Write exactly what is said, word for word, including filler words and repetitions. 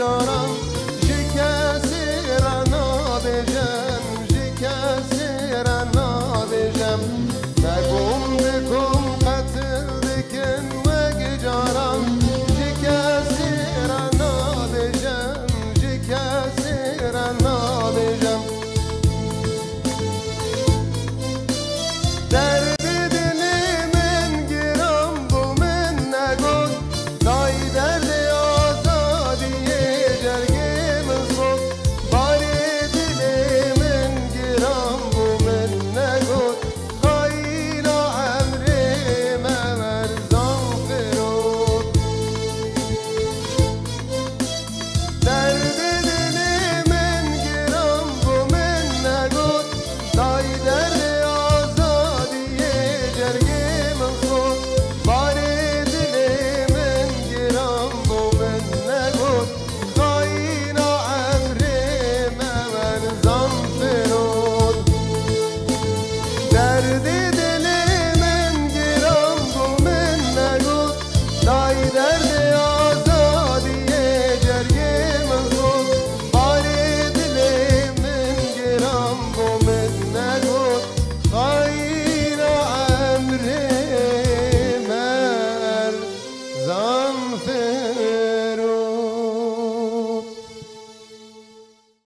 جارم جی کسی را نابجم جی کسی را نابجم نگم بکن قتل دکن وگ جارم جی کسی را نابجم جی کسی را نابجم درد دل من گرم بو من نگون دای درد آزادی جرگه من صد باری دل من گرم بو من نگون خیل عمر ممرزان فرود درد دل من گرم بو من نگون دای درد درد دل من گرم بو من نگود دای درد آزادی جرگه من صد بار دل من گرم بو من نگود خیر امر مرزان